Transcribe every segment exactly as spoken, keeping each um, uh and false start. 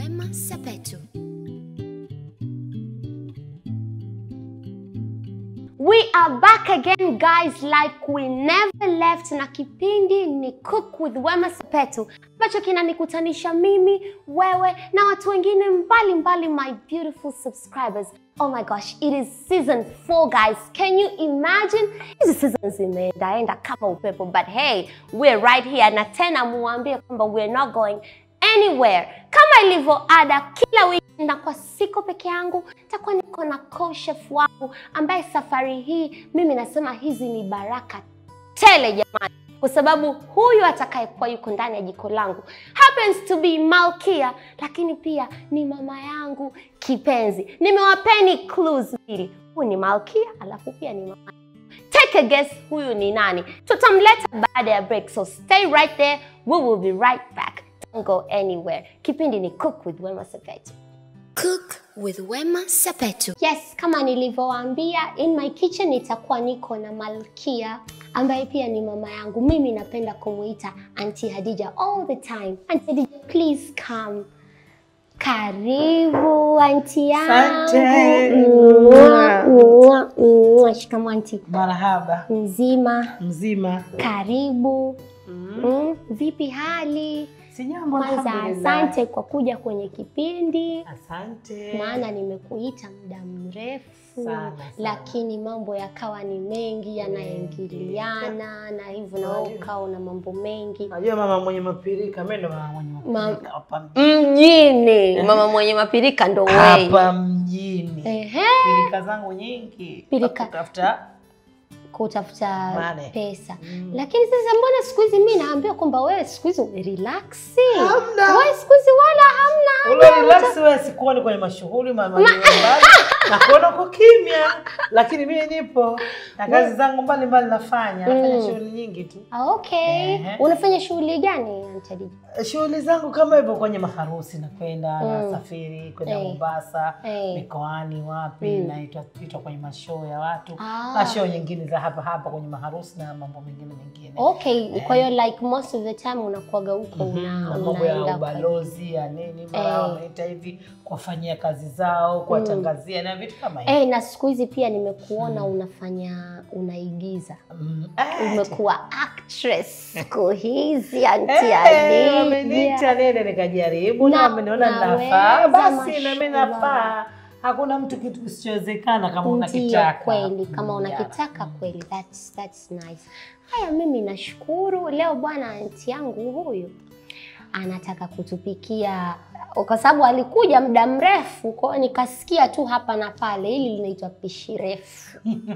Wema Sepetu. We are back again, guys, like we never left. Na kipindi ni Cook with Wema Sepetu, ambacho kinanikutanisha mimi, wewe na watu wengine mbali mbali, my beautiful subscribers. Oh my gosh, it is season four, guys. Can you imagine? Hizi seasons imeendaenda kama upepo, but hey, we're right here. Na tena muambie kwamba we're not going anywhere. Kama ilivyo ada, kila wiki na kwa siko peke yangu, takuwa niko na co-chef wangu ambaye safari hii mimi nasema hizi ni baraka tele jamani, kwa sababu huyu atakayekuwa yuko ndani ya jiko langu happens to be Malkia, lakini pia ni mama yangu kipenzi. Nimewapeni clues mbili. Huyu ni Malkia, alafu pia ni mama. Take a guess huyu ni nani? Tutamleta baada ya break, so stay right there. We will be right back. Don't go anywhere. Kipindi ni Cook with Wema Sepetu. Cook with Wema Sepetu. Yes, kama nilivyowaambia, in my kitchen nitakuwa niko na Malkia ambaye pia ni mama yangu. Mimi napenda kumuita Auntie Hadija all the time. Auntie Hadija, please come. Karibu Auntie yangu. Asante. Shikamoo Auntie. Marahaba. Mzima. Mzima. Karibu. Mm. Mm. Vipi hali? Sijambo, alhamdulillah. Asante kwa kuja kwenye kipindi. Asante. Maana nimekuita muda mrefu sana, lakini mambo yakawa ni mengi yanaingiliana na hivyo na wewe ukao na mambo mengi. Unajua mama mwenye mapirika, mimi ndo mama mwenye mapirika hapa mjini. Mama mwenye mapirika ndo wewe. Hapa mjini. Ehe. Pirika zangu nyingi. Pirika kutafuta kutafuta Mane. pesa. Mm. Lakini sasa mbona siku hizi mimi naambia kwamba wewe siku hizi umerelax? Hamna. Wewe siku hizi wala hamna. Ule relax wewe sikuoni kwenye mashughuli mama nyumbani. Na kuona kwa kimya, lakini mimi nipo na kazi zangu mbali mbali nafanya, nafanya Mm. shughuli nyingi tu. Ah, okay. Ehe. Unafanya shughuli gani Auntie Hadija? Shughuli zangu kama hivyo, kwenye maharusi na kwenda Mm. na safiri kwenda Eh. Mombasa, Eh. mikoani wapi, Mm. naitwa itwa kwenye mashow ya watu, Ah. na show nyingine za hapa hapa kwenye maharusi na mambo mengine mengine. Okay, kwa hiyo like most of the time unakuaga huko Mhm. una Na mambo ya unaenda kwa- ubalozi ya nini, mara Eh. wanaita hivi kuwafanyia kazi zao, kuwatangazia na vitu kama hivyo. Eh, na siku hizi pia nimekuona unafanya unaigiza. Mm. Eh, Umekuwa actress siku hizi Auntie Eh, Hadija. ameniita nene nikajaribu na Na- ameniona naweza, nafaa, basi na mimi mashallah. nafaa. Hakuna mtu kitu kisichowezekana kama Ndio, unakitaka. kweli kama Mm, unakitaka kweli, that's that's nice. Haya, mimi nashukuru leo bwana auntie yangu huyu anataka kutupikia, kwa sababu alikuja muda mrefu, kwa hiyo nikasikia tu hapa na pale hili linaitwa pishi refu.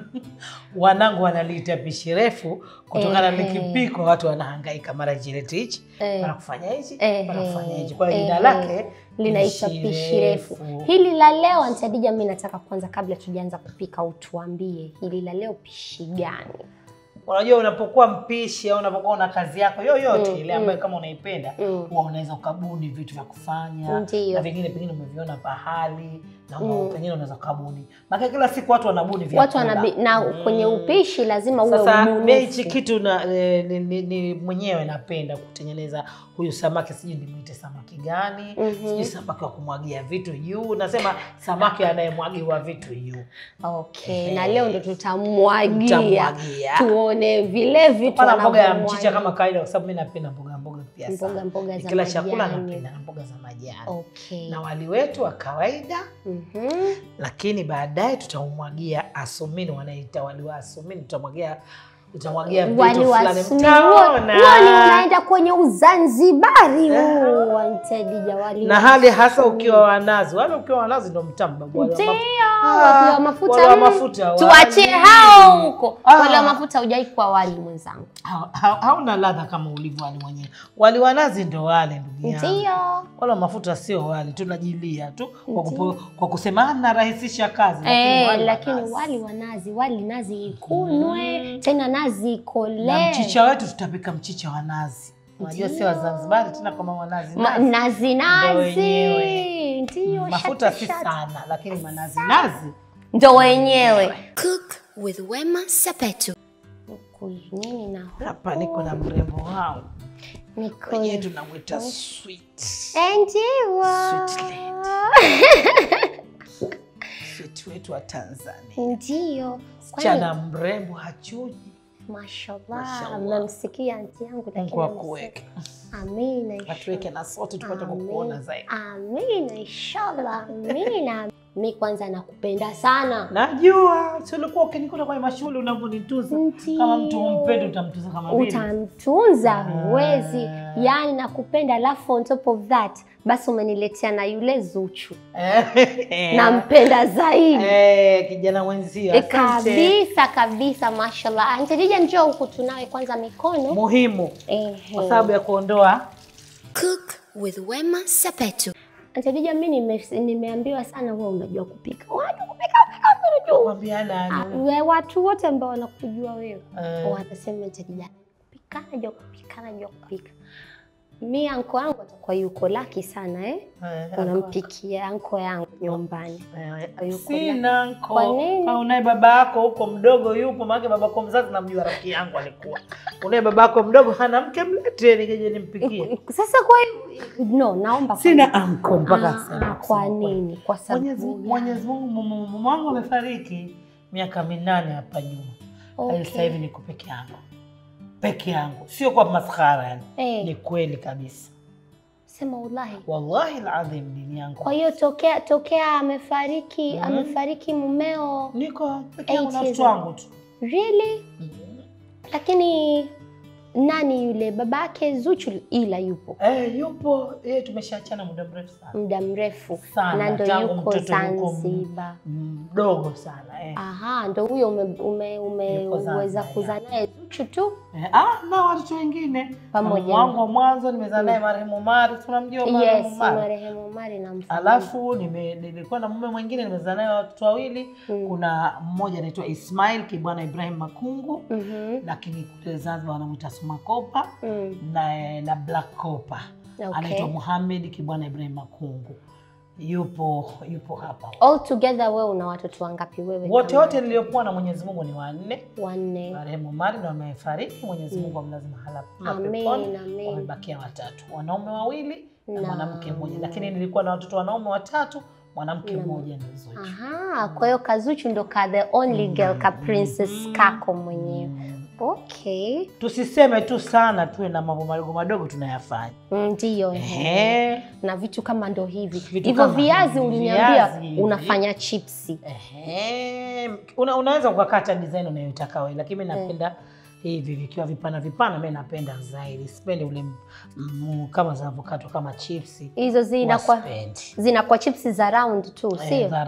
Wanangu wanaliita pishi refu kutokana na Ehe. kipiko, watu wanahangaika mara jileti hichi, Eh. mara kufanya hichi, Ehe. mara kufanya hichi. Kwa hiyo jina Ehe. lake Linaitwa pishi refu. Hili la leo Auntie Hadija, mimi nataka kwanza kabla tujaanza kupika utuambie hili la leo pishi gani? Unajua, unapokuwa mpishi au unapokuwa una kazi yako yoyote Mm, ile ambayo kama unaipenda, Mm. huwa unaweza ukabuni vitu vya kufanya, Ndiyo. na vingine pengine umeviona pahali na Mm. pengine unaweza ukabuni. Maana kila siku watu wanabuni vyakula. Watu wanabi, na Mm. kwenye upishi lazima uwe Sasa mbunifu. mimi hichi kitu na ni, ni, ni, ni mwenyewe napenda kutengeneza huyu samaki, sijui nimuite samaki gani, Mhm. sijui samaki wa kumwagia vitu juu. Nasema samaki anayemwagiwa vitu juu. Okay, Ehe. na leo ndo tutamwagia. Tutamwagia. Tuone vile vitu Pana mboga ya wanavyomwagia. mchicha kama kawaida, kwa sababu mimi napenda mboga mboga pia sana. Mboga mboga za Kila chakula majani. napenda na mboga za majani. Okay. Na wali wetu wa kawaida, Mhm. lakini baadaye tutaumwagia asumini, wanaita wali wa asumini, tutamwagia utamwagia vitu Wali wa fulani sumi. mtaona. Huo ni unaenda kwenye Uzanzibari huu Auntie Hadija, wali Na wa hali hasa sumi. ukiwa wanazi, wale ukiwa wanazi ndo mtamu babu. Wale wa Ndio, mafu- wali wa Ah, mafuta. wale wa mm. mafuta, wali. Tuachie hao huko. Ah. Wali wa mafuta hujai kwa wali mwenzangu. Ha- ha- hauna ladha kama ulivyo wali mwenyewe. Wali wa nazi ndo wale, ndugu yangu. Ndio. Wala mafuta sio wali, tunajilia tu kwa, kupo, kwa kusema narahisisha kazi, lakini Eh, wali wa lakini nazi. wali wa nazi, wali nazi ikunwe, tena nazi ikole. Na mchicha wetu tutapika mchicha wa nazi. Unajua sio wa Zanzibar tena, kama wa nazi Ma, nazi. nazi Ndo nazi. wenyewe. Ndio, Mafuta shati, si shati. sana, lakini manazi nazi Ndo wenyewe. Cook with Wema Sepetu. Nini na huko? hapa niko na mrembo wangu. Niko. Wenyewe tunamuita sweet. Ndio. Sweet lady. Sweet wetu wa Tanzania. Ndio. Msichana mrembo hachuji. Mashallah. Mmemsikia anti yangu lakini Mungu akuweke. Amina. Atuweke na sote tupate kukuona zaidi. Amina inshallah. Amina. Mimi kwanza nakupenda sana. Najua, si ulikuwa ukinikuta kwenye mashule unavyonituza. Kama mtu umpendi utamtuza kama vile. Utamtunza huwezi. Yaani nakupenda, alafu on top of that basi umeniletea na yule Zuchu. Nampenda zaidi. Eh, kijana mwenzio. E, kabisa kabisa, mashallah. Auntie Dija, njoo huku tunawe kwanza mikono. Muhimu. Eh. Kwa sababu ya kuondoa Cook with Wema Sepetu. Auntie Dija, mimi nime, nimeambiwa sana wewe unajua kupika. Unajua kupika, kupika unajua. Kwambia nani? Wewe watu wote ambao wanakujua wewe. Uh. Wanasema Auntie Dija kupika, anajua kupika, anajua kupika. Mimi anko yangu atakuwa yuko laki sana eh. Uh, unampikia anko yangu nyumbani. Uh, Sina anko. Kwa nini? Au unaye baba yako huko mdogo yupo, maana baba yako mzazi namjua, rafiki yangu alikuwa. Unaye baba yako mdogo hana mke, mlete nije nimpikie. Sasa kwa hiyo no, naomba sina anko mpaka sasa. Kwa nini? Kwa sababu Mwenyezi Mwenyezi Mungu, mume wangu amefariki miaka minane hapa nyuma. Okay. Sasa hivi niko peke yangu. Peke yangu. Sio kwa maskhara yani. Hey. Ni kweli kabisa. Sema wallahi. Wallahi alazim dini yangu. Kwa hiyo tokea tokea amefariki, mm -hmm. amefariki mumeo. Niko peke yangu na mtoto wangu tu. Really? Mm -hmm. Lakini nani yule babake Zuchu ila yupo? Eh, yupo. Eh, tumeshaachana muda mrefu sana. Muda mrefu. Sana. Na ndio yuko Zanzibar. Mdogo sana eh. Aha, ndio huyo ume ume umeweza kuzaa naye Zuchu tu? Eh, ah, na watoto wengine. Pamoja. Wangu wa mwanzo nimezaa naye marehemu Mari, tunamjua marehemu Yes, Mari. marehemu Mari namfahamu. Alafu nime nilikuwa na mume mwingine nimezaa naye watoto wawili. Mm. Kuna mmoja anaitwa Ismail Kibwana Ibrahim Makungu. Mm -hmm. Lakini kule Zanzibar wanamuita Sumakopa. Mm. na na Black Kopa. Okay. Anaitwa Muhammad Kibwana Ibrahim Makungu. Yupo yupo hapa. All together wewe una watoto wangapi wewe? Wote wote niliokuwa na Mwenyezi Mungu ni wanne. Wanne. Marehemu Mari na wamefariki, Mwenyezi Mungu amlaze mahala pema. Amen, amen. Wamebakia watatu. Wanaume wawili na mwanamke mmoja. Lakini nilikuwa na watoto wanaume watatu, mwanamke mmoja ndio Zuchu. Aha, kwa hiyo Kazuchu ndo ka the only girl ka princess mm. kako mwenyewe. Okay. Tusiseme tu sana, tuwe na mambo madogo madogo tunayafanya. Ndio. Ehe. Na vitu kama ndo hivi. Hivyo viazi uliniambia unafanya chipsi. Ehe. Una, unaweza ukakata design unayotaka wewe, lakini mimi napenda hivi vikiwa vipana vipana, mimi napenda zaidi. Sipendi ule mm, kama za avocado kama chipsi. Hizo zinakuwa zinakuwa chipsi za round tu, sio?